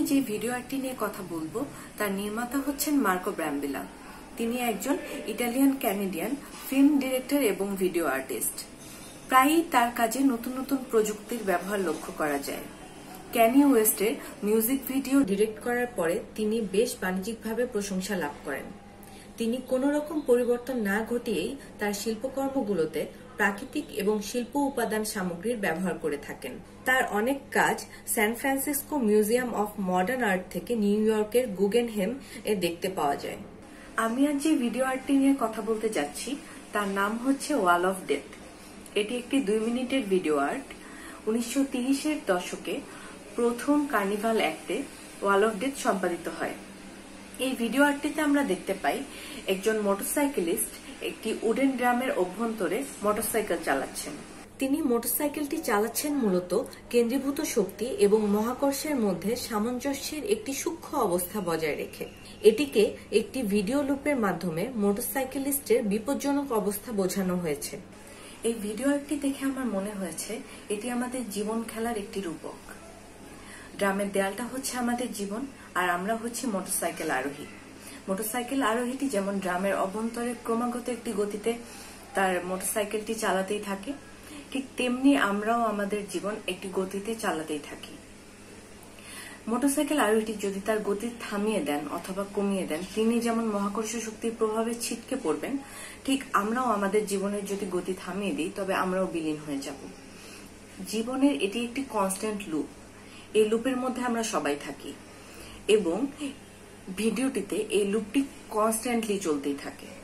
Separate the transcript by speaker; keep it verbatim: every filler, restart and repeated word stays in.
Speaker 1: যে ভিডিও আর্টটি নিয়ে কথা বলবো তার নির্মাতা হচ্ছেন মার্কো ব্রাম্বিলা। তিনি একজন ইটালিয়ান ক্যানাডিয়ান ফিল্ম ডিরেক্টর এবং ভিডিও আর্টিস্ট। প্রায়ই তার কাজে নতুন নতুন প্রযুক্তির ব্যবহার লক্ষ্য করা যায়। ক্যানি ওয়েস্টের মিউজিক ভিডিও ডিরেক্ট করার পরে তিনি বেশ বাণিজ্যিকভাবে প্রশংসা লাভ করেন। তিনি কোনো রকম পরিবর্তন না ঘটিয়েই তার শিল্পকর্মগুলোতে প্রাকৃতিক এবং শিল্প উপাদান সামগ্রীর ব্যবহার করে থাকেন। তার অনেক কাজ San Francisco museum of modern art থেকে নিউ ইয়র্কের গুগেনহেম এ দেখতে পাওয়া যায়। আমি আজ যে ভিডিও আর্টটি নিয়ে কথা বলতে যাচ্ছি তার নাম হচ্ছে ওয়াল অফ ডেথ। এটি একটি দুই মিনিটের ভিডিও আর্ট। উনিশশো তিরিশের দশকে প্রথম কার্নিভাল অ্যাক্টে ওয়াল অফ ডেথ সম্পাদিত হয়। এই ভিডিও আর্টটিতে আমরা দেখতে পাই একজন মোটরসাইকেলিস্ট একটি উডেন ড্রামের অভ্যন্তরে মোটরসাইকেল চালাচ্ছেন। তিনি মোটরসাইকেলটি চালাচ্ছেন মূলত কেন্দ্রীভূত শক্তি এবং মহাকর্ষের মধ্যে সামঞ্জস্যের একটি সূক্ষ্ম অবস্থা বজায় রেখে। এটিকে একটি ভিডিও লুপের মাধ্যমে মোটরসাইকেলিস্টের বিপজ্জনক অবস্থা বোঝানো হয়েছে। এই ভিডিও আর্টটি দেখে আমার মনে হয়েছে এটি আমাদের জীবন খেলার একটি রূপক। ড্রামের দেয়ালটা হচ্ছে আমাদের জীবন, আর আমরা হচ্ছি মোটরসাইকেল আরোহী। মোটরসাইকেল আরোহীটি যেমন ড্রামের অভ্যন্তরে ক্রমাগত একটি গতিতে তার মোটরসাইকেলটি চালাতেই থাকে, ঠিক তেমনি আমরাও আমাদের জীবন একটি গতিতে চালাতেই থাকি। মোটরসাইকেল আরোহীটি যদি তার গতি থামিয়ে দেন অথবা কমিয়ে দেন, তিনি যেমন মহাকর্ষ শক্তির প্রভাবে ছিটকে পড়বেন, ঠিক আমরাও আমাদের জীবনের যদি গতি থামিয়ে দিই তবে আমরাও বিলীন হয়ে যাব। জীবনের এটি একটি কনস্ট্যান্ট লুপ। এই লুপের মধ্যে আমরা সবাই থাকি এবং ভিডিওটিতে এই লুপটি কনস্ট্যান্টলি চলতেই থাকে।